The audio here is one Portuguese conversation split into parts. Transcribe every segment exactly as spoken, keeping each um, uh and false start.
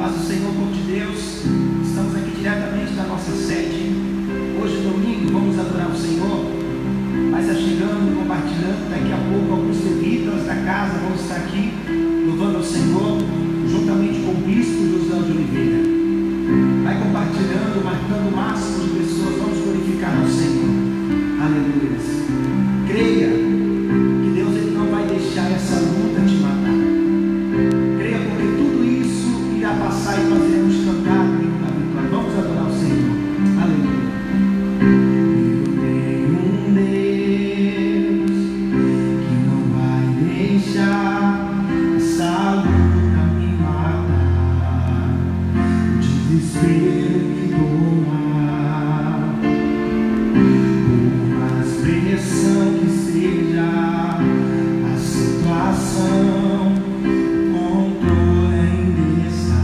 Paz do Senhor, povo de Deus. Estamos aqui diretamente da nossa sede. Hoje, domingo, vamos adorar o Senhor. Vai estar chegando, compartilhando. Daqui a pouco, alguns levitas da casa vão estar aqui louvando ao Senhor, juntamente com o bispo José de Oliveira. Vai compartilhando, marcando o máximo de pessoas. Vamos glorificar ao Senhor. Aleluia. Creia que Deus ele não vai deixar essa luta te matar. Creia porque tudo isso irá passar e nós iremos cantar na vitória. Vamos adorar o Senhor. Aleluia. Eu tenho um Deus que não vai deixar essa luta me matar, o desespero me tomar, por mais pressão que seja a situação, o controle ainda está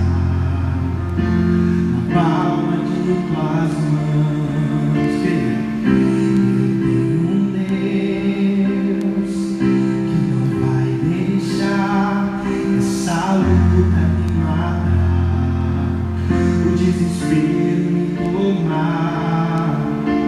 na palma de tuas mãos. Eu tenho um Deus que não vai deixar essa luta me matar, o desespero me tomar,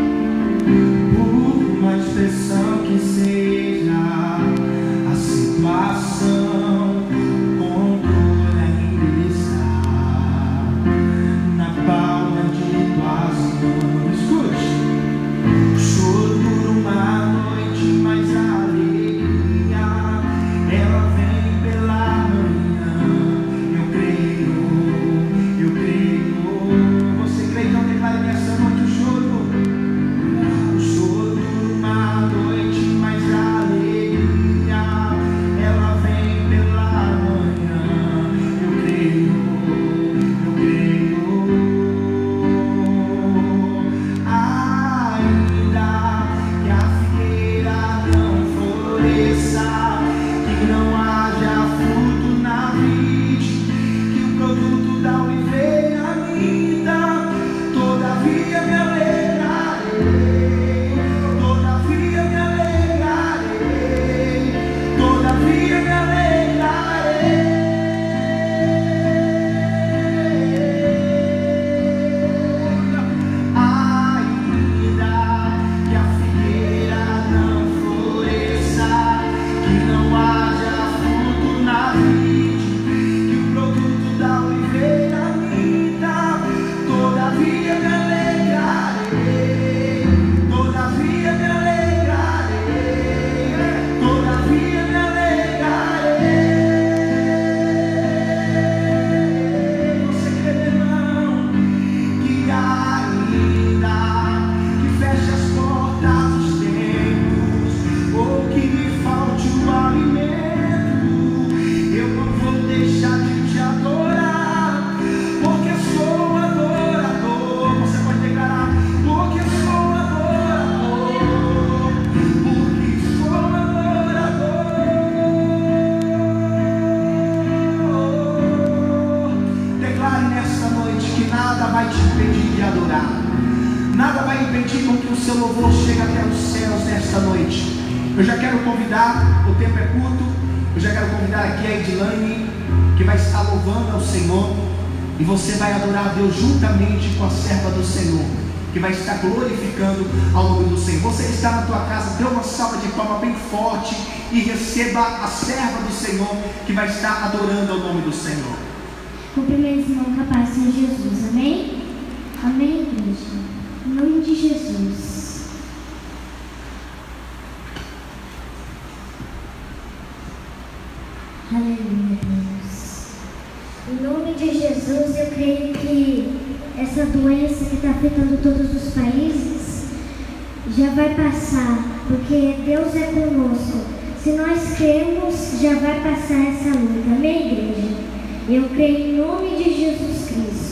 por mais pressão que seja a situação, o controle ainda está na palma de tuas mãos. Escute. O choro dura uma noite, mas a alegria ela vem pela manhã. Eu creio, eu creio. Você crê? Então declare nessa noite o choro. O choro dura uma noite, mas a alegria ela vem pela manhã. Eu creio, eu creio. Ainda que a figueira não floresça, que não haja fruto na vide, que o produto da oliveira minta, todavia me alegrarei, todavia me alegrarei, todavia me alegrarei. Ainda que a figueira não floresça, que não haja fruto na vide, que o produto da oliveira minta, todavia me alegrarei, todavia me alegrarei, todavia me alegrarei. Você crê, meu irmão, que ainda que feche as portas dos tempos, ou que me falte o alimento, eu não vou deixar de te adorar, porque sou adorador. Você pode declarar: porque sou adorador, porque sou adorador. Declare nessa noite que nada vai te impedir de adorar. Nada vai impedir com que o seu louvor chegue até os céus nesta noite. Eu já quero convidar, o tempo é curto, eu já quero convidar aqui a Edilane, que vai estar louvando ao Senhor, e você vai adorar a Deus juntamente com a serva do Senhor, que vai estar glorificando ao nome do Senhor. Você que está na tua casa, dê uma salva de palmas bem forte e receba a serva do Senhor, que vai estar adorando ao nome do Senhor. Cumprimento, irmão, com a paz do Senhor Jesus. Amém? Amém, igreja? Em nome de Jesus. Aleluia, Deus. Em nome de Jesus, eu creio que essa doença que está afetando todos os países já vai passar, porque Deus é conosco. Se nós cremos, já vai passar essa luta. Amém, igreja? Eu creio em nome de Jesus Cristo.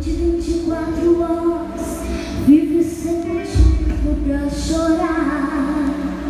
Durante vinte e quatro horas vive sem motivo pra chorar.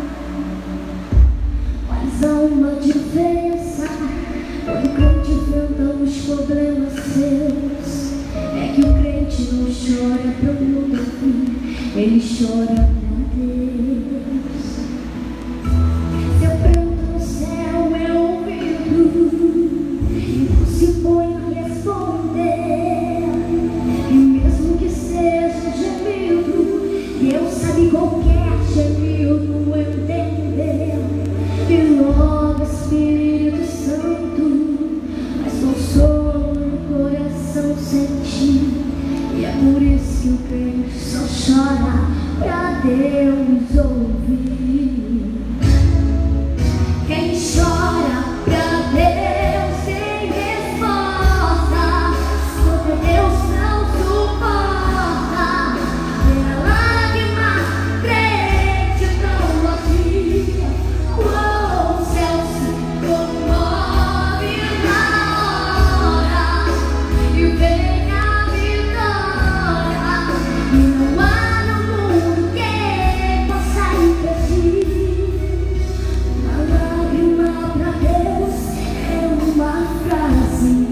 Mas há uma diferença quando o crente enfrenta os problemas seus. É que o crente não chora pro mundo fim, ele chora pra Deus. Seu pranto no céu é ouvido e não se põe a responder. E mesmo que seja gemido, Deus sabe qualquer gemido entender. E logo Espírito Santo faz consolo no coração sentir. E é por isso que o crente só chora pra Deus ouvir. Quem chora pra Deus tem resposta, porque Deus não suporta ver a lágrima crente tão vazia. Oh, o céu se comove na hora e vem a vitória. E não há no mundo quem possa impedir. Uma lágrima pra Deus é uma frase,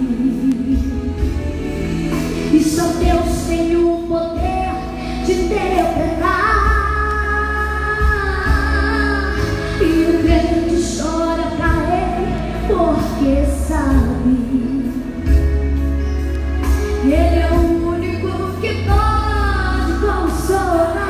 e só Deus tem o poder de interpretar. E o crente chora pra Ele porque sabe Ele é o único que pode consolar.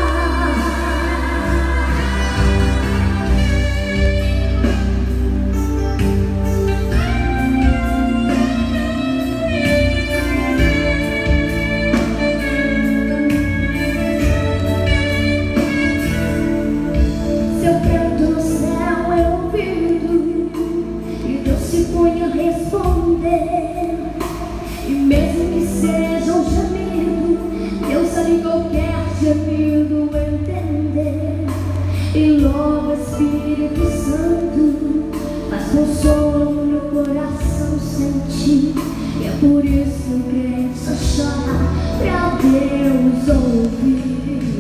Seu pranto no céu é ouvido e Deus se põe a responder. E mesmo que seja um gemido, Deus sabe qualquer gemido entender. E logo o Espírito Santo faz consolo no coração sentir. E é por isso que o crente só chora pra Deus ouvir.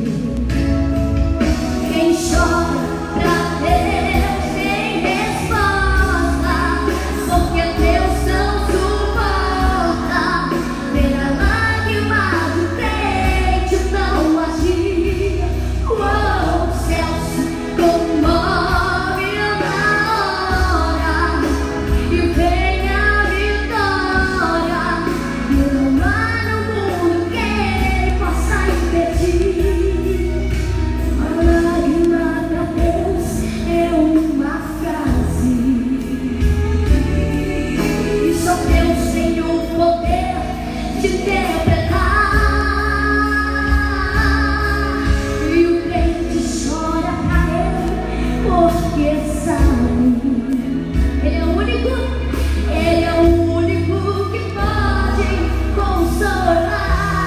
Quem chora pra Deus tem resposta, porque Deus não suporta ver a lágrima do crente não agir. Oh, o céu se comove na hora e vem a vitória. E não há no mundo quem possa impedir. Uma lágrima pra Deus é uma frase, e só Deus tem o poder de interpretar. E o crente chora pra Ele porque sabe Ele é o único, Ele é o único que pode consolar.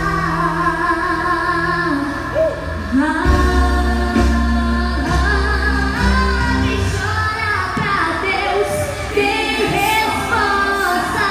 Quem chora pra Deus tem resposta.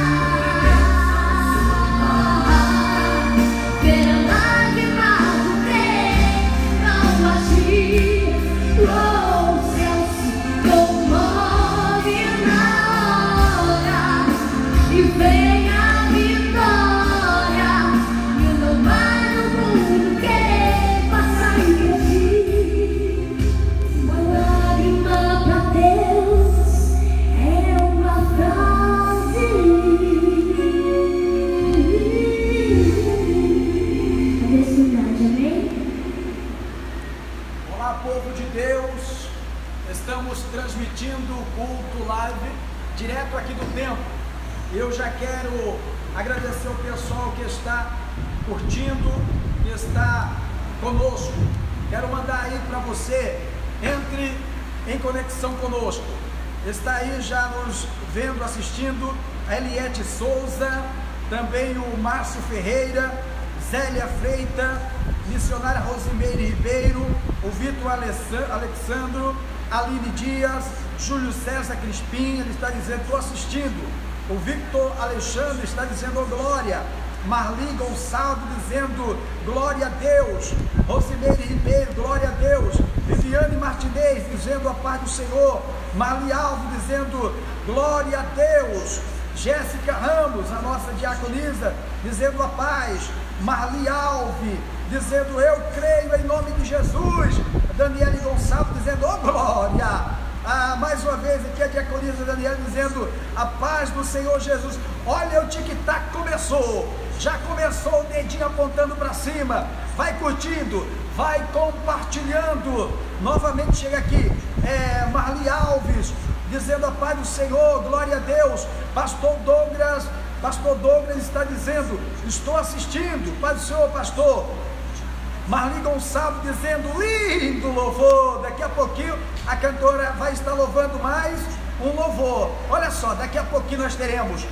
Ver a lágrima do crente não agir. Oh, o céu se comove na hora e vem a vitória. E não há no mundo quem possa impedir. Uma lágrima pra Deus é uma frase. Cadê essa unidade, amém? Olá, povo de Deus, estamos transmitindo o culto live direto aqui do templo. Eu já quero agradecer o pessoal que está curtindo, que está conosco. Quero mandar aí para você, entre em conexão conosco. Está aí já nos vendo, assistindo a Eliette Souza, também o Márcio Ferreira, Zélia Freita, missionária Rosimeire Ribeiro, o Vitor Alexandro, Aline Dias, Júlio César Crispim, ele está dizendo, estou assistindo. O Victor Alexandre está dizendo, oh glória, Marli Gonçalves dizendo glória a Deus. Rosimeire Ribeiro, glória a Deus. Viviane Martinez dizendo a paz do Senhor. Marli Alves dizendo glória a Deus. Jéssica Ramos, a nossa diaconisa, dizendo a paz. Marli Alves dizendo eu creio em nome de Jesus. Daniele Gonçalves dizendo oh glória. Ah, mais uma vez aqui a diaconisa Daniela dizendo a paz do Senhor Jesus. Olha, o tic-tac começou, já começou o dedinho apontando para cima. Vai curtindo, vai compartilhando. Novamente chega aqui é, Marli Alves dizendo a paz do Senhor, glória a Deus. Pastor Douglas, Pastor Douglas está dizendo estou assistindo, paz do Senhor, pastor. Marli Gonçalves dizendo lindo louvor. Daqui a pouquinho a cantora vai estar louvando mais um louvor. Olha só, daqui a pouquinho nós teremos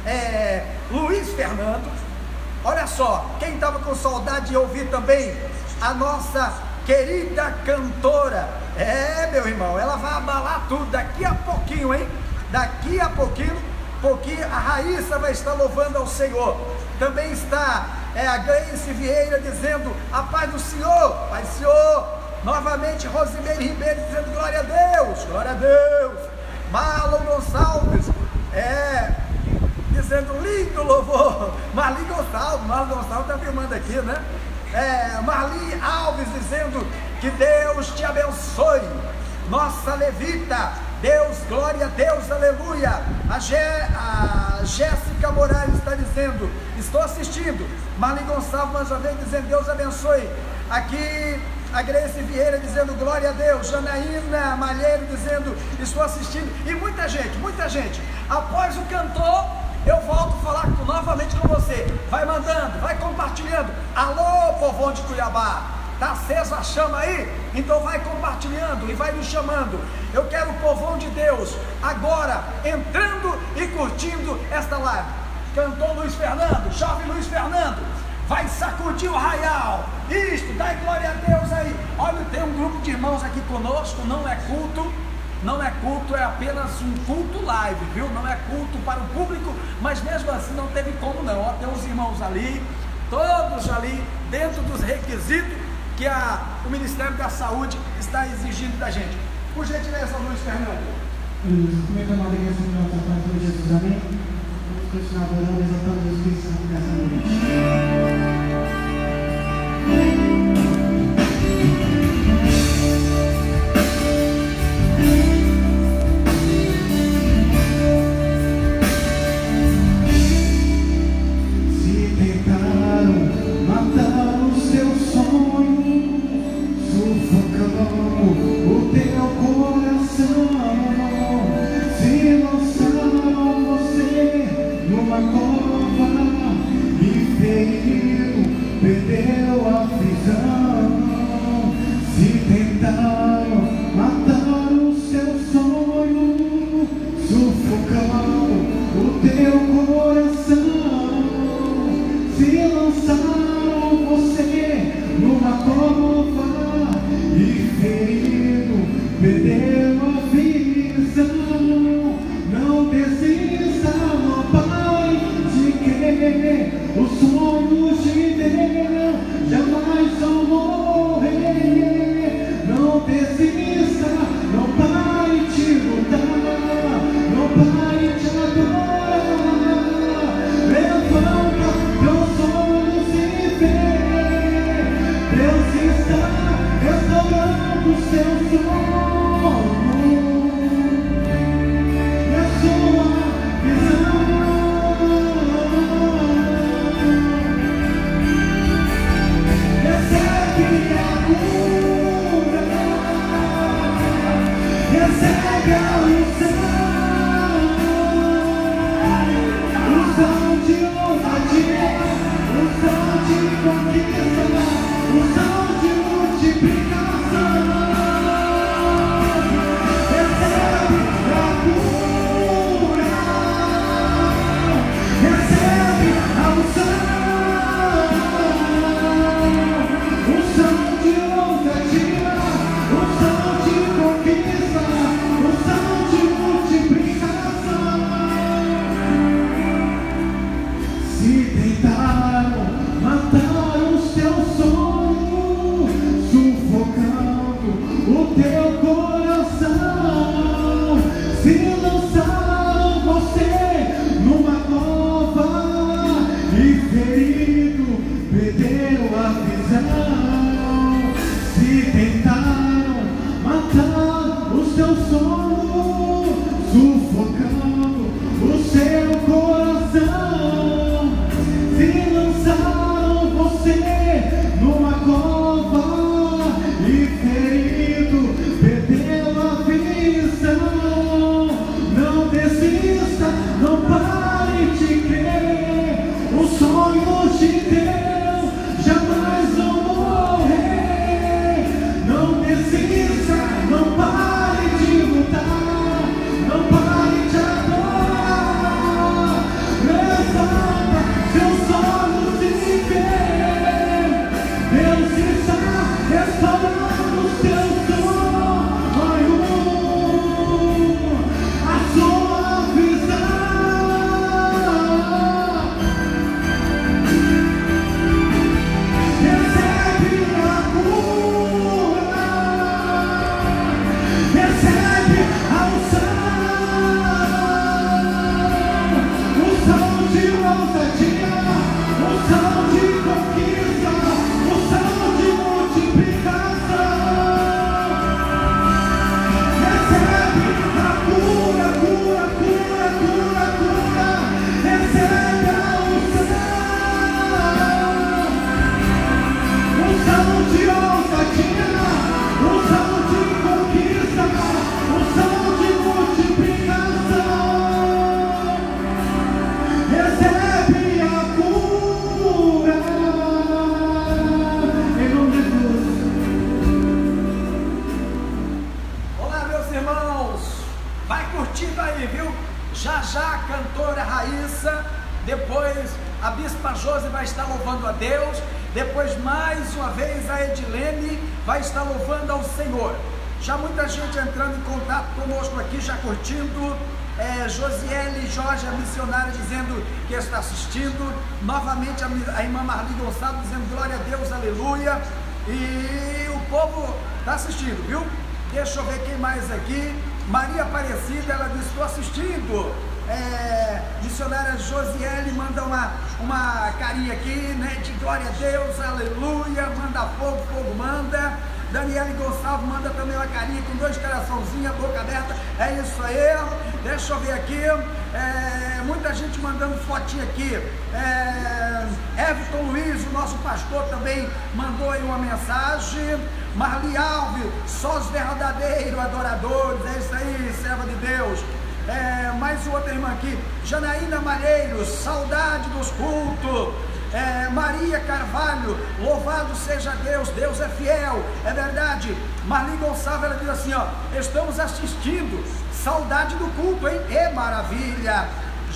é, Luiz Fernando. Olha só, quem estava com saudade de ouvir também a nossa querida cantora, é meu irmão, ela vai abalar tudo daqui a pouquinho, hein? Daqui a pouquinho, pouquinho a Raíssa vai estar louvando ao Senhor. Também está é, a Gleice Vieira dizendo a paz do Senhor, paz do Senhor. Novamente Rosimeire Ribeiro dizendo glória a Deus, glória a Deus. Marlon Gonçalves é, dizendo lindo louvor. Marli Gonçalves, Marlon Gonçalves está filmando aqui, né? É, Marli Alves dizendo que Deus te abençoe. Nossa levita, Deus, glória a Deus, aleluia. A, Gé, a Jéssica Moraes está dizendo estou assistindo. Marli Gonçalves mais uma vez dizendo Deus abençoe. Aqui a Grace Vieira dizendo glória a Deus. Janaína Malheiro dizendo estou assistindo. E muita gente, muita gente. Após o cantor eu volto a falar com, novamente com você. Vai mandando, vai compartilhando. Alô, povão de Cuiabá, está acesa a chama aí? Então vai compartilhando e vai nos chamando. Eu quero o povão de Deus agora entrando e curtindo esta live. Cantou Luiz Fernando, chove Luiz Fernando, vai sacudir o arraial. Isto, dá glória a Deus aí. Olha, tem um grupo de irmãos aqui conosco, não é culto. Não é culto, é apenas um culto live, viu? Não é culto para o público, mas mesmo assim não teve como não. Ó, tem uns irmãos ali, todos ali, dentro dos requisitos que a, o Ministério da Saúde está exigindo da gente. Por gentileza, Luiz Fernando. Como é que a nossa igreja de nossa paz de Jesus, amém? Vamos continuar adorando, exaltando o Espírito Santo nessa noite. Numa cova e fez vai estar louvando a Deus. Depois, mais uma vez, a Edilene vai estar louvando ao Senhor. Já muita gente entrando em contato conosco aqui, já curtindo. É, Josiele Jorge, a missionária, dizendo que está assistindo. Novamente a, a irmã Marli Gonçalves dizendo glória a Deus, aleluia. E o povo está assistindo, viu? Deixa eu ver quem mais aqui. Maria Aparecida, ela diz, estou assistindo. É, missionária Josiele manda uma, uma carinha aqui, né, de glória a Deus, aleluia, manda fogo, fogo manda. Daniele Gonçalves manda também uma carinha com dois coraçãozinhos, boca aberta, é isso aí. Deixa eu ver aqui, é, muita gente mandando fotinha aqui. é, Everton Luiz, o nosso pastor, também mandou aí uma mensagem. Marli Alves, só os verdadeiros adoradores, é isso aí, serva de Deus. É, mais outra irmã aqui, Janaína Malheiros, saudade dos cultos. É, Maria Carvalho, louvado seja Deus, Deus é fiel, é verdade. Marli Gonçalves, ela diz assim, ó, estamos assistindo, saudade do culto, hein? É maravilha.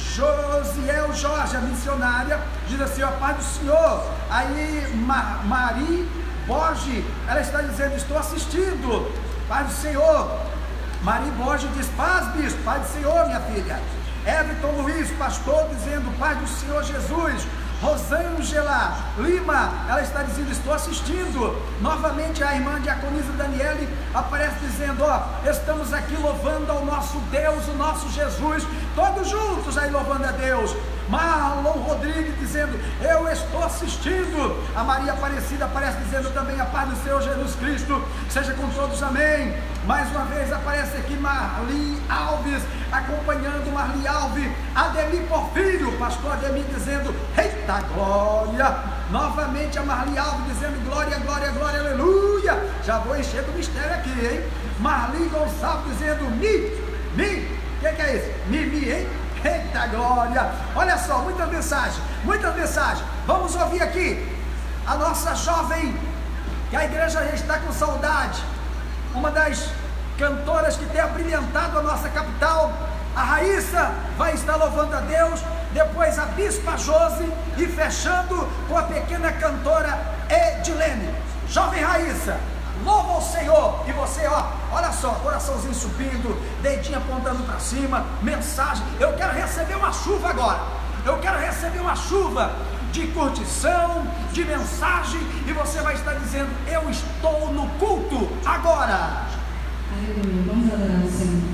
Josiel Jorge, a missionária, diz assim, ó, paz do Senhor. Aí Ma Mari Borges, ela está dizendo, estou assistindo, paz do Senhor. Mari Borges diz, paz, bispo, paz do Senhor, minha filha. Everton Luiz, pastor, dizendo, paz do Senhor Jesus. Rosângela Lima, ela está dizendo, estou assistindo. Novamente a irmã Diaconisa Daniele aparece dizendo, ó, estamos aqui louvando ao nosso Deus, o nosso Jesus, todos juntos aí louvando a Deus. Marlon Rodrigues dizendo, eu estou assistindo. A Maria Aparecida aparece dizendo também, a paz do Senhor Jesus Cristo seja com todos, amém. Mais uma vez aparece aqui Marli Alves, acompanhando Marli Alves. Ademir Porfírio, pastor Ademir dizendo, eita glória. Novamente a Marli Alves dizendo, glória, glória, glória, aleluia. Já vou encher do mistério aqui, hein. Marli Gonçalves dizendo, mi, mi, o que, que é isso? Mi, mi, hein. Eita glória, olha só, muita mensagem, muita mensagem. Vamos ouvir aqui a nossa jovem, que a igreja já está com saudade, uma das cantoras que tem abrilhantado a nossa capital. A Raíssa vai estar louvando a Deus, depois a Bispa Josi e fechando com a pequena cantora Edilene. Jovem Raíssa, louva o Senhor. E você, ó, olha só, coraçãozinho subindo, dedinho apontando para cima, mensagem. Eu quero receber uma chuva agora. Eu quero receber uma chuva de curtição, de mensagem. E você vai estar dizendo, eu estou no culto agora. Aleluia, vamos adorar o Senhor.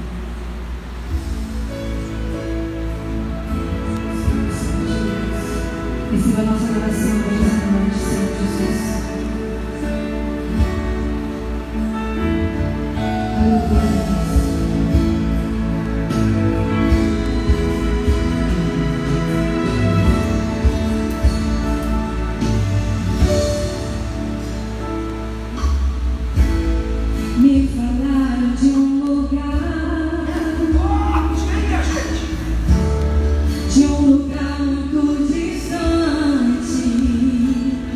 Receba a nossa oração hoje na noite, Senhor Jesus. Me falaram de um lugar, de um lugar muito distante,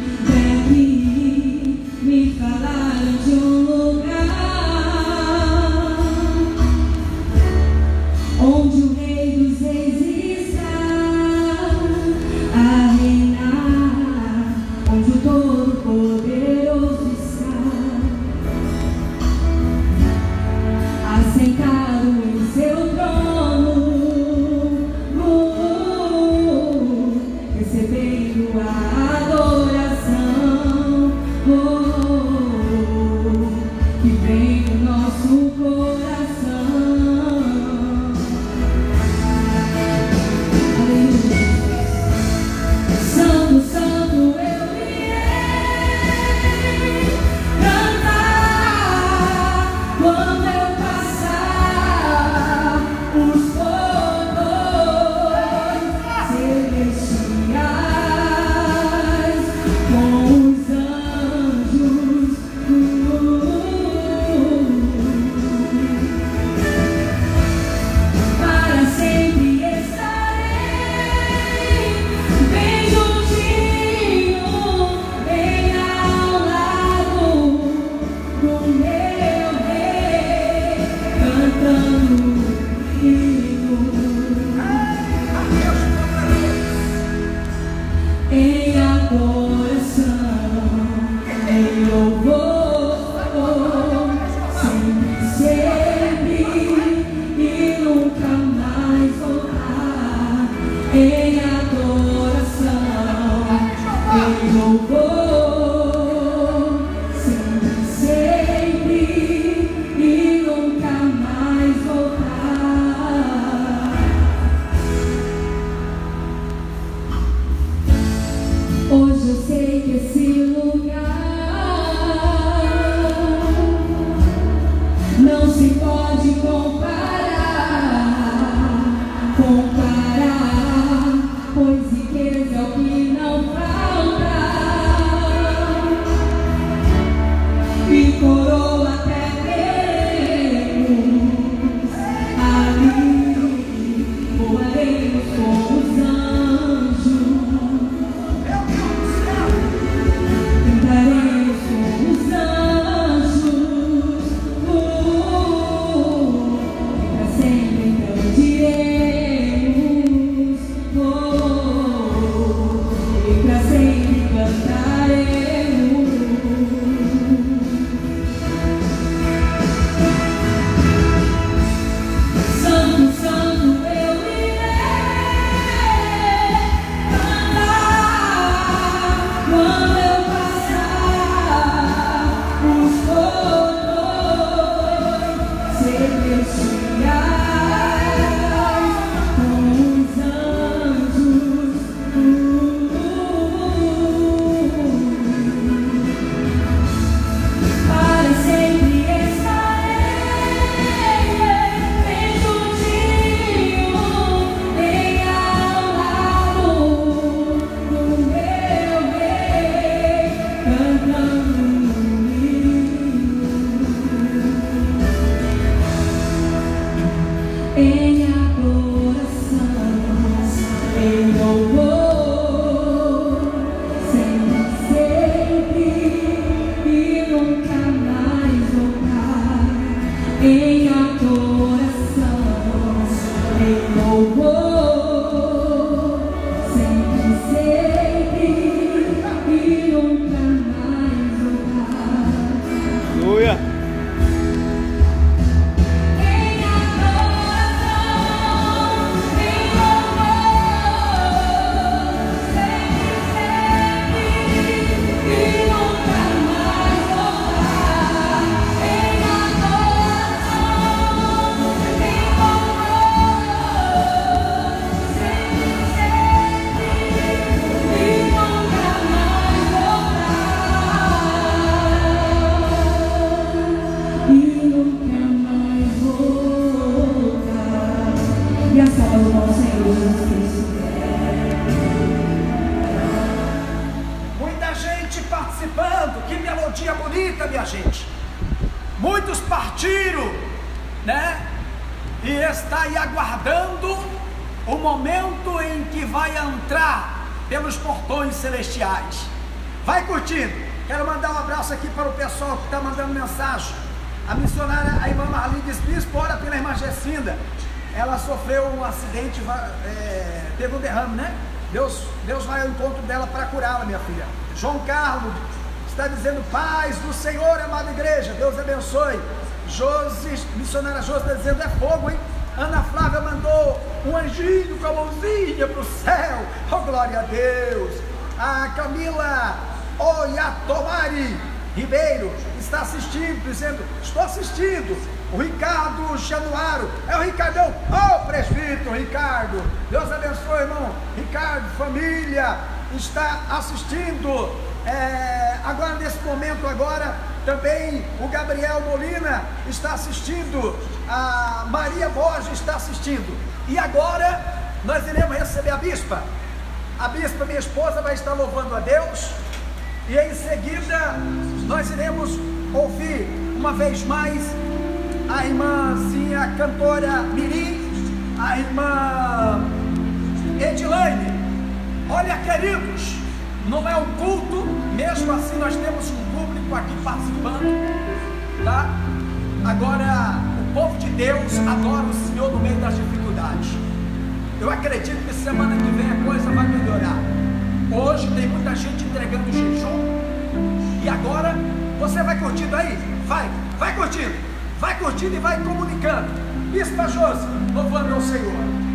participando. Que melodia bonita, minha gente. Muitos partiram, né? E está aí aguardando o momento em que vai entrar pelos portões celestiais. Vai curtindo. Quero mandar um abraço aqui para o pessoal que está mandando mensagem. A missionária, a irmã Marli diz: bispo, ora pela irmã Gessinda. Ela sofreu um acidente, é, teve um derrame, né? Deus, Deus vai ao encontro dela para curá-la, minha filha. João Carlos está dizendo: paz do Senhor, amada igreja, Deus abençoe. Josi, missionária Josi está dizendo: é fogo, hein? Ana Flávia mandou um anjinho com a mãozinha para o céu, oh glória a Deus. A Camila Oyatomari Ribeiro está assistindo, dizendo: estou assistindo. O Ricardo Januaro, é o Ricardão, oh presbítero Ricardo, Deus abençoe, irmão Ricardo, família, está assistindo. É, agora nesse momento agora, também o Gabriel Molina está assistindo, a Maria Borges está assistindo, e agora nós iremos receber a bispa, a bispa, minha esposa, vai estar louvando a Deus, e em seguida nós iremos ouvir uma vez mais a irmãzinha, a cantora Mirim, a irmã Edilaine. Olha, queridos, não é um culto, mesmo assim nós temos um público aqui participando, tá? Agora, o povo de Deus adora o Senhor no meio das dificuldades. Eu acredito que semana que vem a coisa vai melhorar. Hoje tem muita gente entregando jejum, e agora você vai curtindo aí, vai, vai curtindo. Vai curtindo e vai comunicando. Bispa Josi, louvando ao Senhor.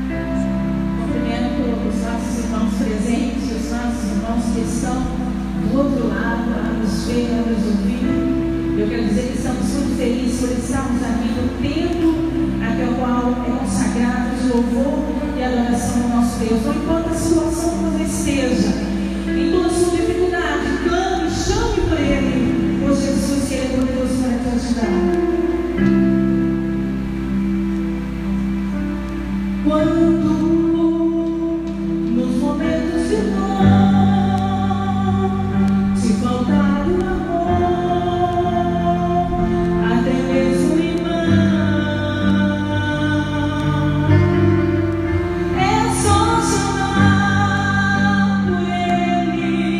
Cumprimento os nossos irmãos presentes, os nossos irmãos que estão do outro lado, a nos ver, a nos ouvir. Eu quero dizer que estamos muito felizes por estarmos aqui no templo, até o qual é consagrado de louvor e adoração ao nosso Deus. Não importa a situação que você esteja, em toda a sua dificuldade, clame, chame por Ele, por Jesus, que Ele é poderoso para te ajudar. Quando nos momentos de dor te faltar o amor, até mesmo irmão, é só chamar por Ele.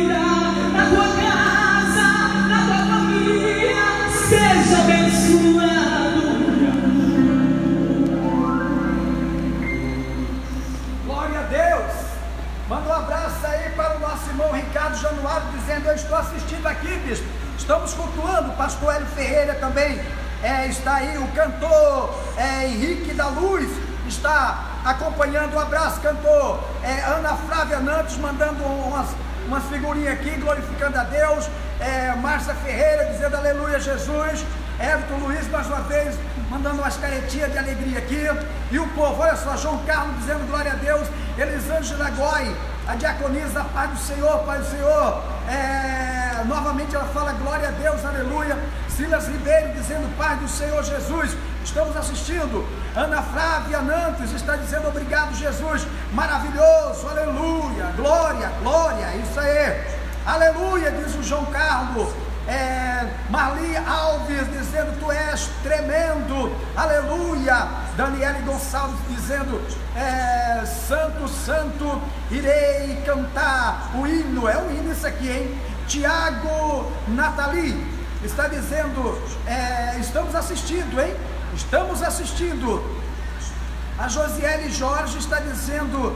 vida, na tua casa, na tua família. Seja abençoado. Glória a Deus. Manda um abraço aí para o nosso irmão Ricardo Januário, dizendo: eu estou assistindo aqui, bispo. Estamos cultuando. O pastor Hélio Ferreira também é, está aí. O cantor é, Henrique da Luz está acompanhando. Um abraço, cantor é, Ana Flávia Nantes, mandando umas, umas figurinhas aqui, glorificando a Deus. é, Márcia Ferreira dizendo aleluia Jesus. Everton Luiz mais uma vez mandando umas caretinhas de alegria aqui. E o povo, olha só, João Carlos dizendo glória a Deus. Elisângela Goi, a diaconisa, Pai do Senhor, Pai do Senhor. É, novamente ela fala glória a Deus, aleluia. Silas Ribeiro dizendo Pai do Senhor Jesus. Estamos assistindo. Ana Flávia Nantes está dizendo obrigado Jesus, maravilhoso, aleluia, glória, glória, isso aí, aleluia, diz o João Carlos. É, Marli Alves dizendo tu és tremendo, aleluia. Daniele Gonçalves dizendo é, santo, santo, irei cantar o hino, é um hino isso aqui, hein? Tiago Nathalie está dizendo é, estamos assistindo, hein? Estamos assistindo. A Josiele Jorge está dizendo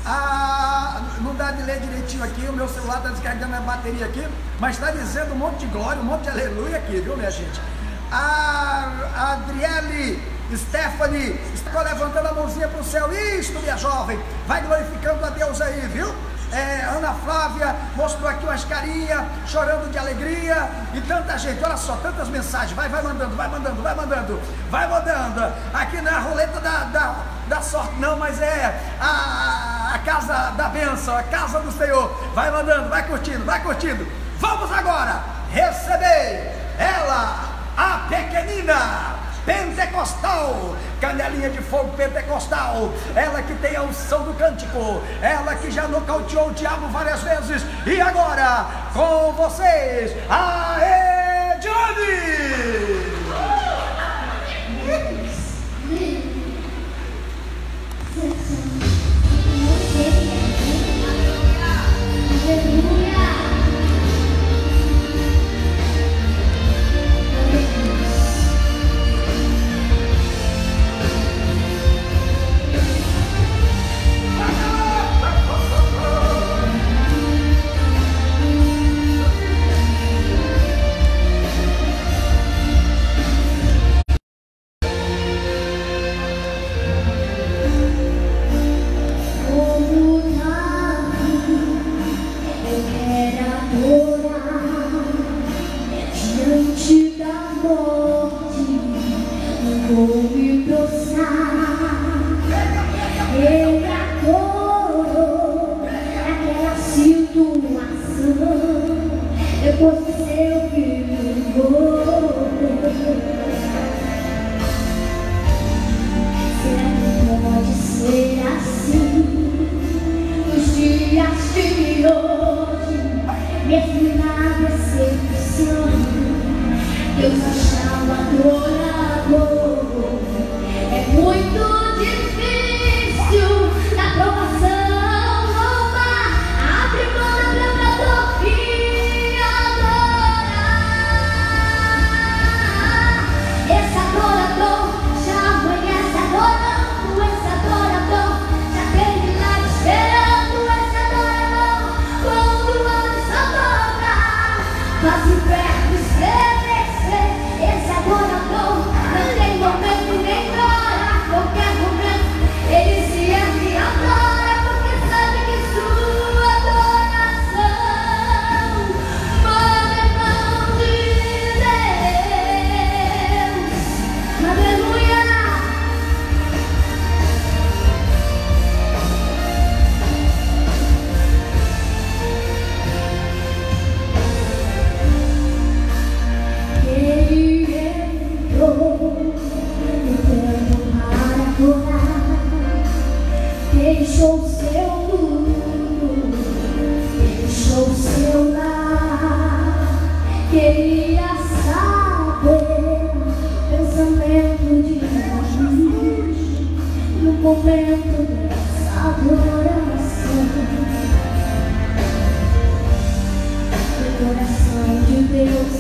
a, não dá de ler direitinho aqui, o meu celular está descarregando a bateria aqui, mas está dizendo um monte de glória, um monte de aleluia aqui, viu minha gente? A, a Adriele Stephanie está levantando a mãozinha para o céu. Isto, minha jovem, vai glorificando a Deus aí, viu? É, Ana Flávia mostrou aqui umas carinhas, chorando de alegria, e tanta gente, olha só, tantas mensagens, vai, vai mandando, vai mandando, vai mandando, vai mandando, aqui não é a roleta da, da, da sorte não, mas é a, a casa da bênção, a casa do Senhor, vai mandando, vai curtindo, vai curtindo. Vamos agora receber ela, a pequenina pentecostal, canelinha de fogo pentecostal, ela que tem a unção do cântico, ela que já nocauteou o diabo várias vezes, e agora com vocês, a Ediane.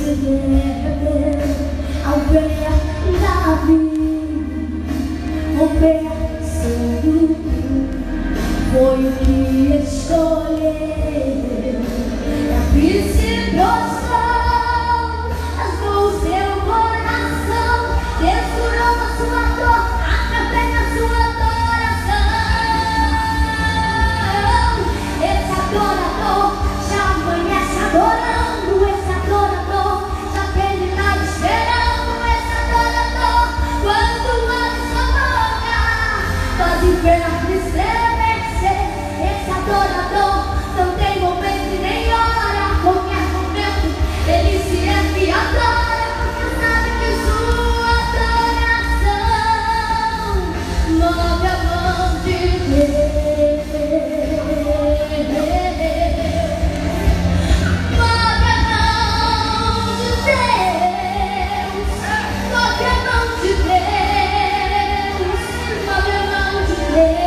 se perdeu ao ver Davi oferecendo, foi o que escolheu. Davi se prostrou, rasgou o seu coração, desfurou a sua dor, através da sua adoração. Esse adorador já amanhece adorando, esse adorador já tem milagre esperando, esse adorador, quando abre sua boca, faz o inferno estremecer. Esse adorador não tem momento nem hora, qualquer momento ele se ergue e adora, porque sabe que sua adoração move a mão de Deus. Move a mão de Deus, move a mão de Deus, move a mão de Deus.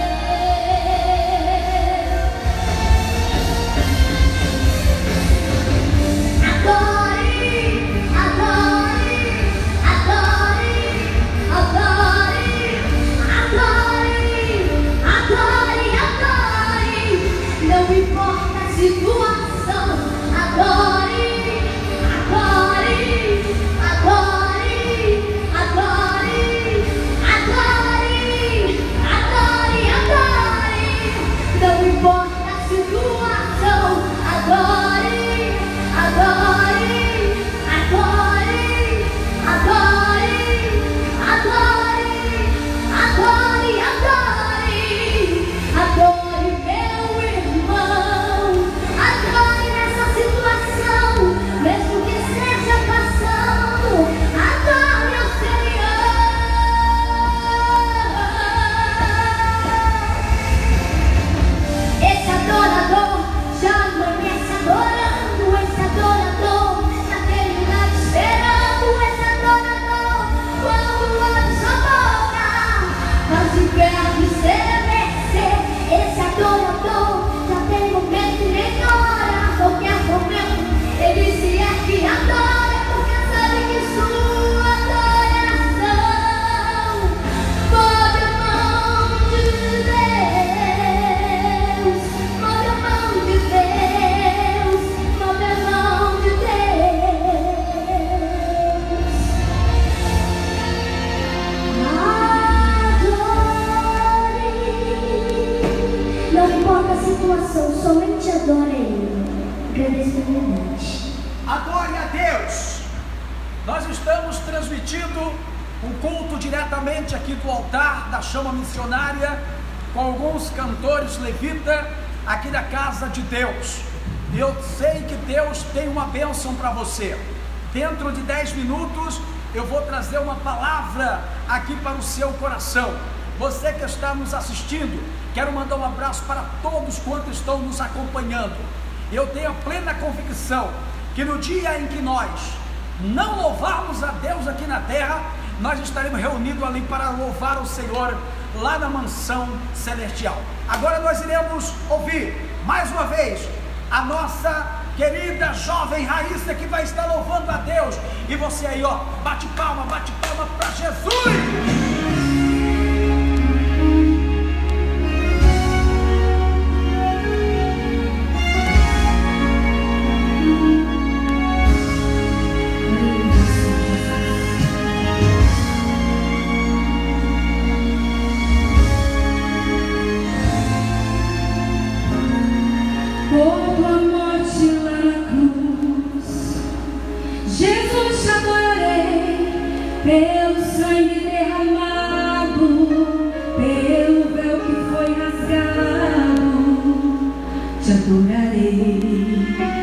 Somente adore Ele. Agradecimento. Adore a Deus. Nós estamos transmitindo um culto diretamente aqui do altar da chama missionária, com alguns cantores levita aqui da casa de Deus. Eu sei que Deus tem uma bênção para você. Dentro de dez minutos eu vou trazer uma palavra aqui para o seu coração. Você que está nos assistindo, quero mandar um abraço para todos quantos estão nos acompanhando. Eu tenho a plena convicção que no dia em que nós não louvarmos a Deus aqui na terra, nós estaremos reunidos ali para louvar o Senhor lá na mansão celestial. Agora nós iremos ouvir mais uma vez a nossa querida jovem Raíssa, que vai estar louvando a Deus. E você aí, ó, bate palma, bate palma para Jesus. Pelo sangue derramado, pelo véu que foi rasgado, te adorarei.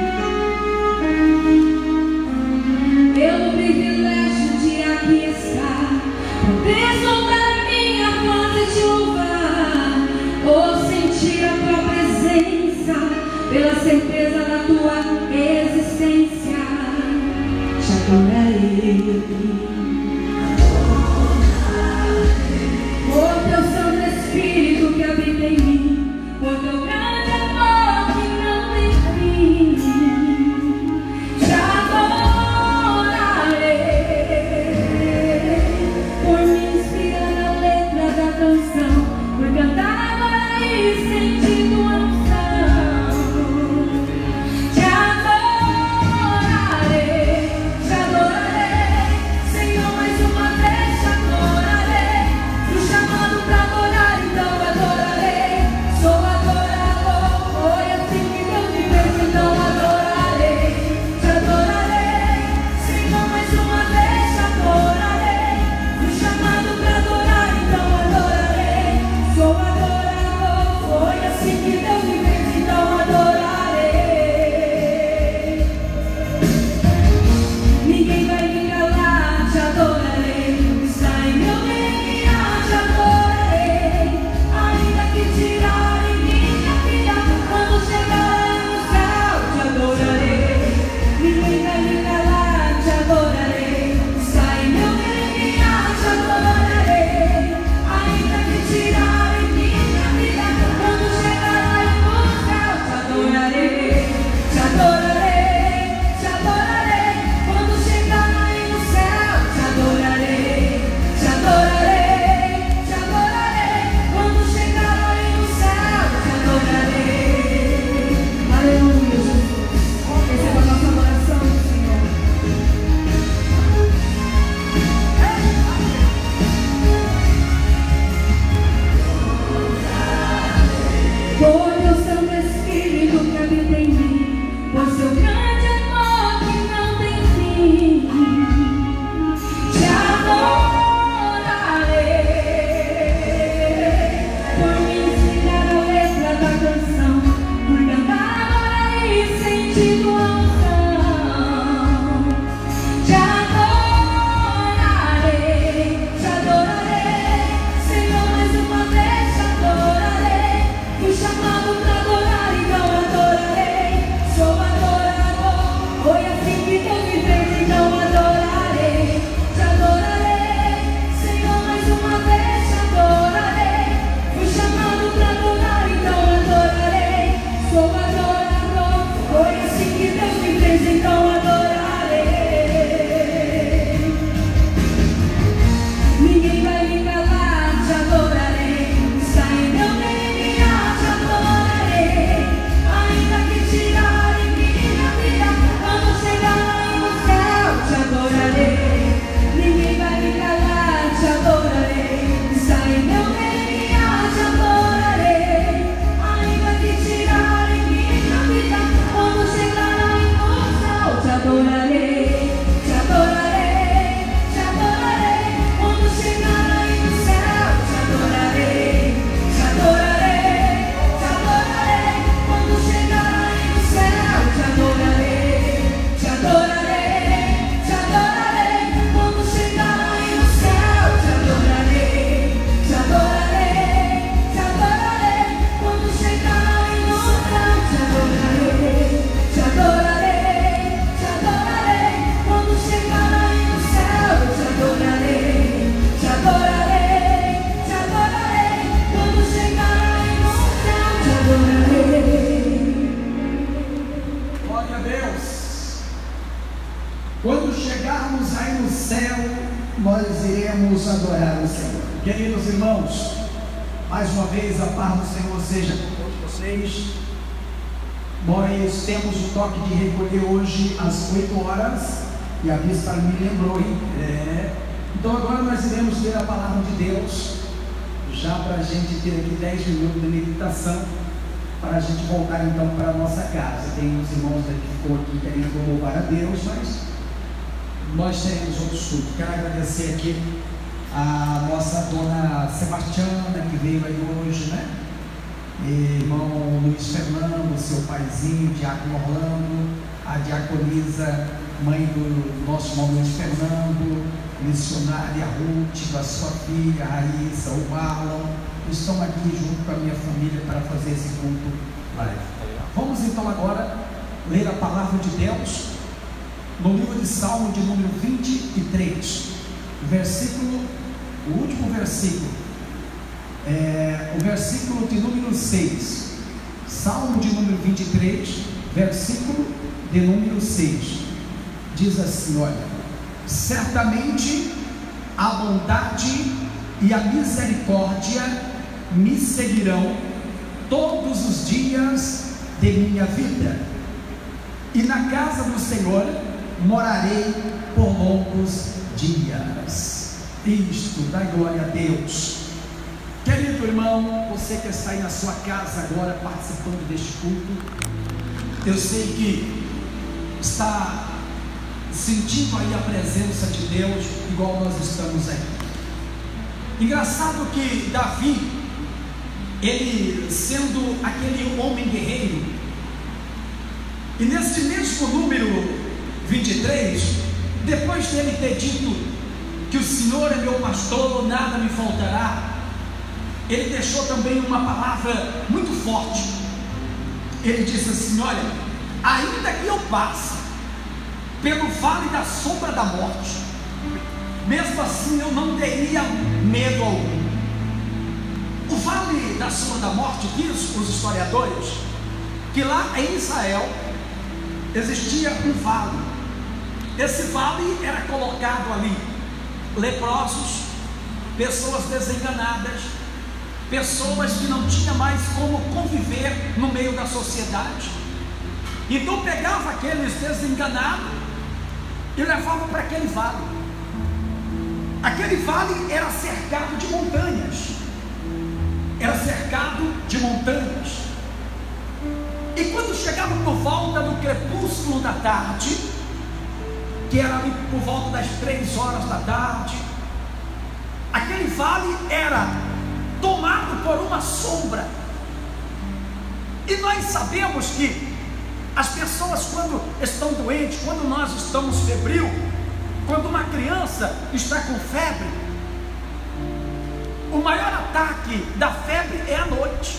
Pelo privilégio de aqui estar, poder soltar a minha voz e te louvar, ou sentir a tua presença, pela certeza da tua existência, te adorarei. Por teu Santo Espírito que habita em mim, por teu grande amor que não tem fim, te adoro. Glória a Deus. Quando chegarmos aí no céu, nós iremos adorar o Senhor. Queridos irmãos, mais uma vez a paz do Senhor seja com todos vocês. Nós temos o toque de recolher hoje às oito horas, e a bispa me lembrou, hein? É. Então agora nós iremos ler a palavra de Deus, já para a gente ter aqui dez minutos de meditação, para a gente voltar então para a nossa casa. Tem uns irmãos que ficou aqui querendo louvar a Deus, mas nós teremos outro estudo. Quero agradecer aqui a nossa dona Sebastiana, que veio aí hoje, né? E irmão Luiz Fernando, seu paizinho, Diácono Orlando, a diaconisa, mãe do nosso irmão Luiz Fernando, missionária Ruth, a sua filha Raíssa, o Marlon, estão aqui junto com a minha família para fazer esse culto live. Vamos então agora ler a palavra de Deus no livro de Salmo de número vinte e três, versículo, o último versículo, é, o versículo de número seis. Salmo de número vinte e três, versículo de número seis, diz assim: olha, certamente a bondade e a misericórdia me seguirão todos os dias de minha vida, e na casa do Senhor morarei por longos dias. Isto dá glória a Deus. Querido irmão, você que está aí na sua casa agora participando deste culto, eu sei que está sentindo aí a presença de Deus, igual nós estamos aqui. Engraçado que Davi, ele sendo aquele homem guerreiro, e nesse mesmo número vinte e três, depois dele ter dito que o Senhor é meu pastor, nada me faltará, ele deixou também uma palavra muito forte. Ele disse assim: olha, ainda que eu passe pelo vale da sombra da morte, mesmo assim eu não teria medo algum. O vale da sombra da morte, diz os historiadores, que lá em Israel existia um vale. Esse vale era colocado ali leprosos, pessoas desenganadas, pessoas que não tinham mais como conviver no meio da sociedade. Então pegava aqueles desenganados e levava para aquele vale. Aquele vale era cercado de montanhas, era cercado de montanhas. E quando chegava por volta do crepúsculo da tarde, que era ali por volta das três horas da tarde, aquele vale era tomado por uma sombra. E nós sabemos que as pessoas, quando estão doentes, quando nós estamos febril, quando uma criança está com febre, o maior ataque da febre é à noite.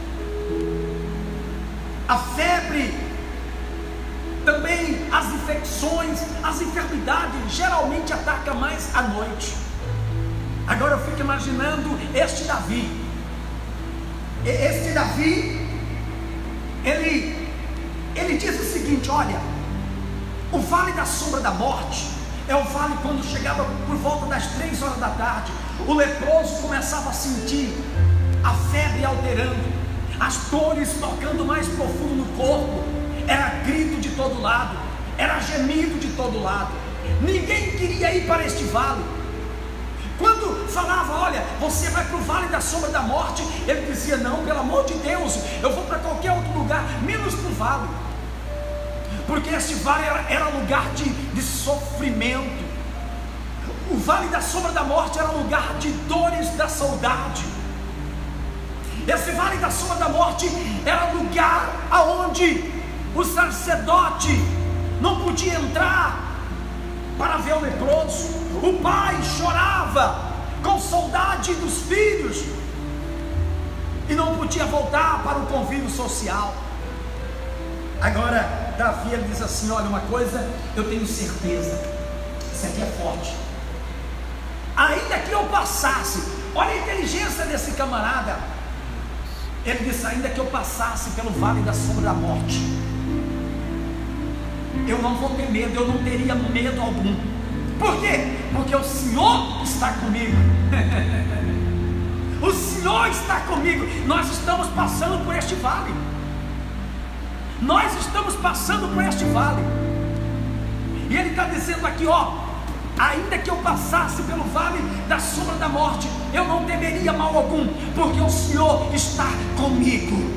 A febre, também as infecções, as enfermidades geralmente atacam mais à noite. Agora eu fico imaginando este Davi. Este Davi, ele, ele diz o seguinte: olha, o vale da sombra da morte é o vale quando chegava por volta das três horas da tarde, o leproso começava a sentir a febre alterando, as dores tocando mais profundo no corpo, era grito de todo lado, era gemido de todo lado. Ninguém queria ir para este vale. Quando falava: olha, você vai para o vale da sombra da morte, ele dizia: não, pelo amor de Deus, eu vou para qualquer outro lugar, menos para o vale. Porque este vale era, era lugar de, de sofrimento. O vale da sombra da morte era lugar de dores da saudade. Esse vale da sombra da morte era lugar aonde o sacerdote não podia entrar para ver o leproso. O pai chorava com saudade dos filhos e não podia voltar para o convívio social. Agora Davi, ele diz assim: olha, uma coisa eu tenho certeza, isso aqui é forte, ainda que eu passasse, olha a inteligência desse camarada, ele disse: ainda que eu passasse pelo vale da sombra da morte, eu não vou ter medo, eu não teria medo algum. Por quê? Porque o Senhor está comigo. O Senhor está comigo. Nós estamos passando por este vale. Nós estamos passando por este vale. E Ele está dizendo aqui, ó: ainda que eu passasse pelo vale da sombra da morte, eu não temeria mal algum, porque o Senhor está comigo.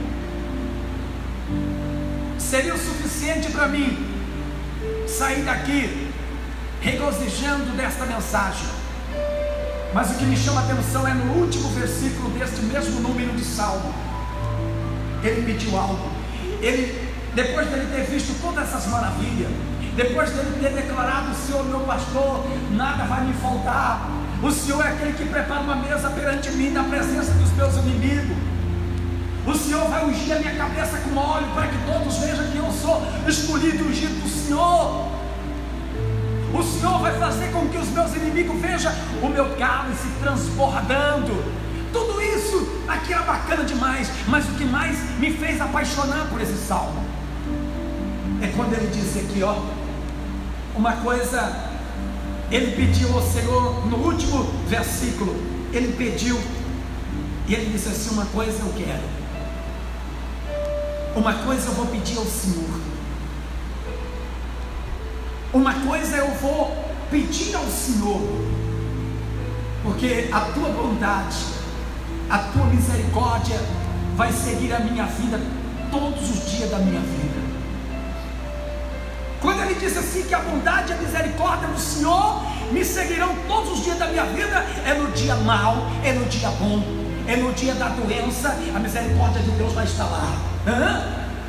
Seria o suficiente para mim sair daqui regozijando desta mensagem. Mas o que me chama a atenção é no último versículo deste mesmo número de Salmo. Ele pediu algo. Ele, depois dele ter visto todas essas maravilhas, depois dele ter declarado: o Senhor meu pastor, nada vai me faltar, o Senhor é aquele que prepara uma mesa perante mim na presença dos meus inimigos, o Senhor vai ungir a minha cabeça com óleo, para que todos vejam que eu sou escolhido e ungido do Senhor. O Senhor vai fazer com que os meus inimigos vejam o meu cálice transbordando. Tudo isso aqui era bacana demais, mas o que mais me fez apaixonar por esse salmo é quando ele disse aqui, ó, uma coisa. Ele pediu ao Senhor no último versículo. Ele pediu e ele disse assim: uma coisa eu quero, uma coisa eu vou pedir ao Senhor, uma coisa eu vou pedir ao Senhor, porque a tua bondade, a tua misericórdia vai seguir a minha vida todos os dias da minha vida. Quando ele diz assim que a bondade e a misericórdia do Senhor me seguirão todos os dias da minha vida, é no dia mau, é no dia bom, é no dia da doença, a misericórdia de Deus vai estar lá. Hã?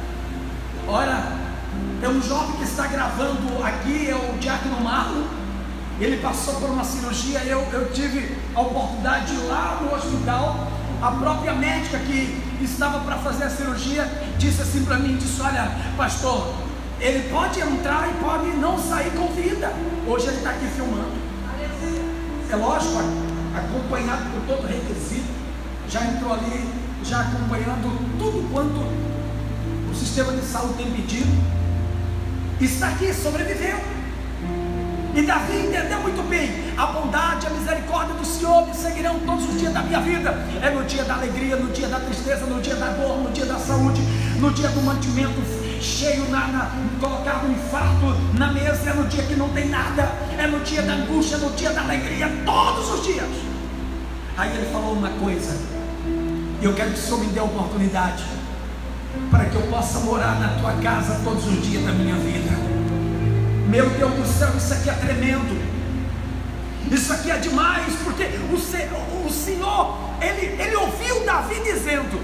Ora, tem um jovem que está gravando aqui, é o Diácono Marlon. Ele passou por uma cirurgia, eu, eu tive a oportunidade de ir lá no hospital. A própria médica que estava para fazer a cirurgia disse assim para mim, disse: olha, pastor, ele pode entrar e pode não sair com vida. Hoje ele está aqui filmando. É lógico, acompanhado por todo o requisito. Já entrou ali, já acompanhando tudo quanto o sistema de saúde tem pedido. Está aqui, sobreviveu. E Davi entendeu muito bem: a bondade e a misericórdia do Senhor me seguirão todos os dias da minha vida. É no dia da alegria, no dia da tristeza, no dia da dor, no dia da saúde, no dia do mantimento cheio, na, na, colocado um fardo na mesa, é no dia que não tem nada, é no dia da angústia, no dia da alegria, todos os dias. Aí ele falou uma coisa: eu quero que o Senhor me dê a oportunidade para que eu possa morar na tua casa todos os dias da minha vida. Meu Deus do céu, isso aqui é tremendo, isso aqui é demais, porque o, Se, o Senhor, ele, ele ouviu Davi dizendo.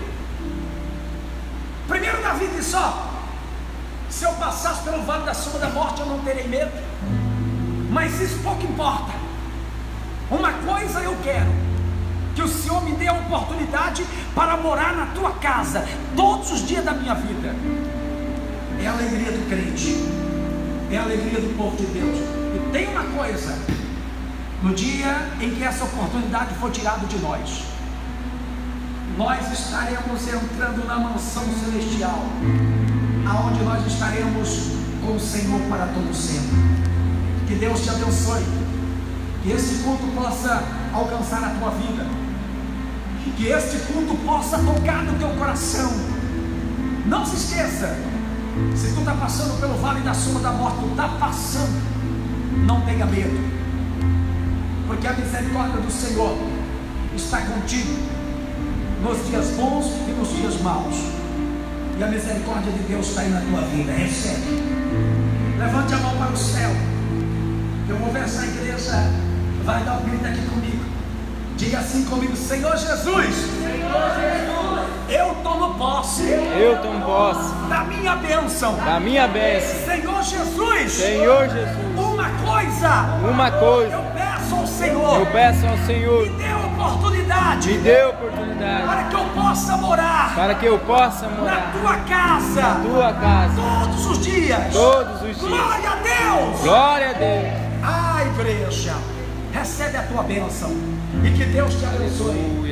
Primeiro Davi disse: ó, se eu passasse pelo vale da sombra da morte, eu não terei medo. Mas isso pouco importa. Uma coisa eu quero: que o Senhor me dê a oportunidade para morar na tua casa todos os dias da minha vida. É a alegria do crente, é a alegria do povo de Deus. E tem uma coisa: no dia em que essa oportunidade for tirada de nós, nós estaremos entrando na mansão celestial, aonde nós estaremos com o Senhor para todo sempre. Que Deus te abençoe, que esse culto possa alcançar a tua vida, que este culto possa tocar no teu coração. Não se esqueça, se tu está passando pelo vale da sombra da morte, tu está passando, não tenha medo, porque a misericórdia do Senhor está contigo nos dias bons e nos dias maus. E a misericórdia de Deus está aí na tua vida. Recebe, levante a mão para o céu. Eu vou ver essa igreja vai dar um grito aqui comigo. Diga assim comigo: Senhor Jesus, Senhor Jesus, eu tomo posse, eu tomo posse da minha bênção, da minha bênção. Senhor Jesus, Senhor Jesus, uma coisa, uma coisa eu peço ao Senhor, eu peço ao Senhor, me dê oportunidade, me dê oportunidade, para que eu possa morar, para que eu possa morar na tua casa, na tua casa, todos os dias, todos os dias. Glória a Deus, glória a Deus. Ah, igreja, recebe a tua bênção e que Deus te abençoe. Aleluia.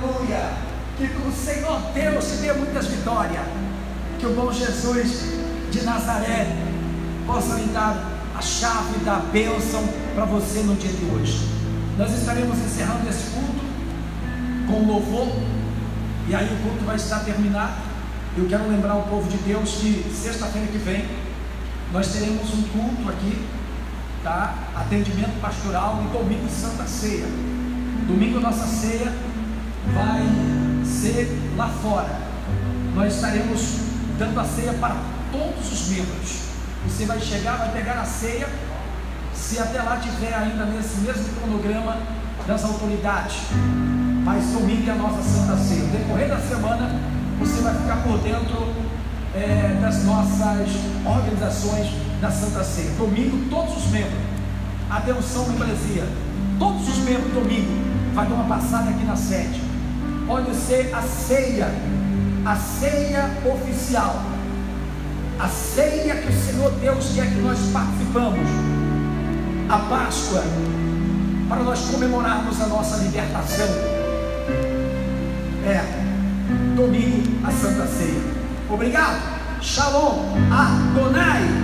Aleluia. Que o Senhor Deus te dê muitas vitórias. Que o bom Jesus de Nazaré possa lhe dar a chave da bênção para você no dia de hoje. Nós estaremos encerrando esse culto com louvor, e aí o culto vai estar terminado. Eu quero lembrar o povo de Deus que sexta-feira que vem nós teremos um culto aqui, tá? Atendimento pastoral, e domingo Santa Ceia. Domingo nossa ceia vai ser lá fora. Nós estaremos dando a ceia para todos os membros. Você vai chegar, vai pegar a ceia, se até lá tiver ainda nesse mesmo cronograma das autoridades. Mas domingo é a nossa Santa Ceia. No decorrer da semana você vai ficar por dentro é, das nossas organizações da Santa Ceia. Domingo todos os membros, atenção membresia, todos os membros domingo vai dar uma passada aqui na sede. Pode ser a ceia, a ceia oficial, a ceia que o Senhor Deus quer que nós participamos, a Páscoa, para nós comemorarmos a nossa libertação. É, domingo a Santa Ceia. Obrigado. Shalom Adonai.